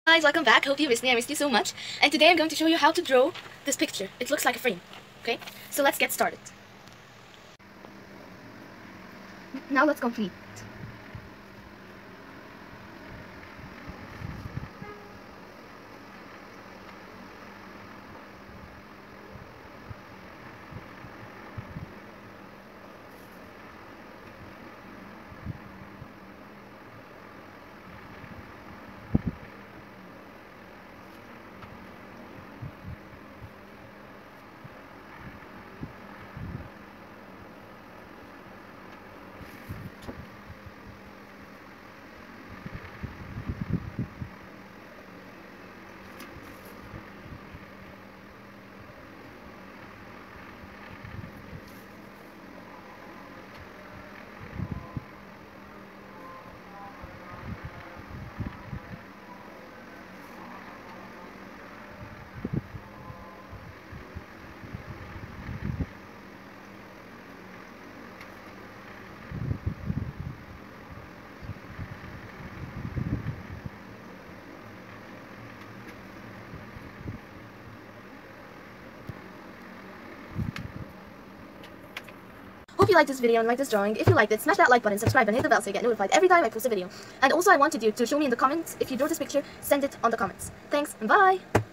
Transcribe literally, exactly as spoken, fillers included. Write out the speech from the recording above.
Guys, welcome back. Hope you missed me. I missed you so much. And today I'm going to show you how to draw this picture. It looks like a frame. Okay? So let's get started. Now let's complete. Hope you liked this video and liked this drawing. If you liked it, smash that like button, subscribe and hit the bell so you get notified every time I post a video. And also I wanted you to show me in the comments if you drew this picture, send it on the comments. Thanks and bye!